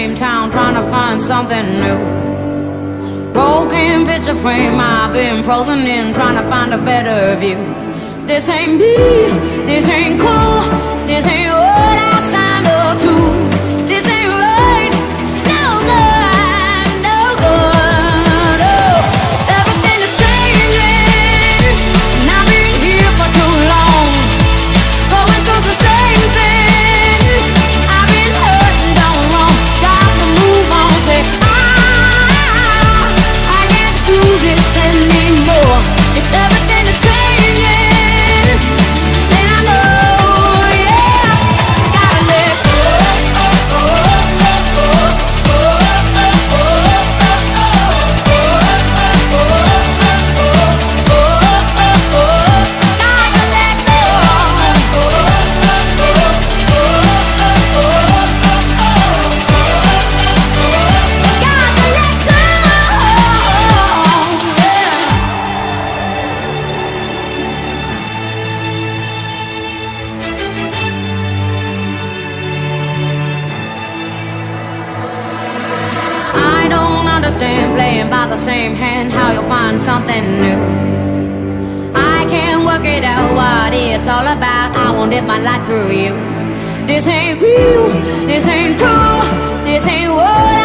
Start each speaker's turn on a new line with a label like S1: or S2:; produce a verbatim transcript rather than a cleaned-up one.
S1: same town, trying to find something new. Broken picture frame, I've been frozen in, trying to find a better view. This ain't me, this ain't cool, this ain't what I signed up to. This ain't right, it's no good, no good, oh. Everything is changing, and I've been here for too long, going through the same things. I've been hurt and done wrong, got to move on, say ah, I can't do this anymore. If everything is changing, then I know, yeah, gotta let go. I don't understand playing by the same hand, how you'll find something new. I can't work it out what it's all about, I won't live my life through you. This ain't real, this ain't true, this ain't what I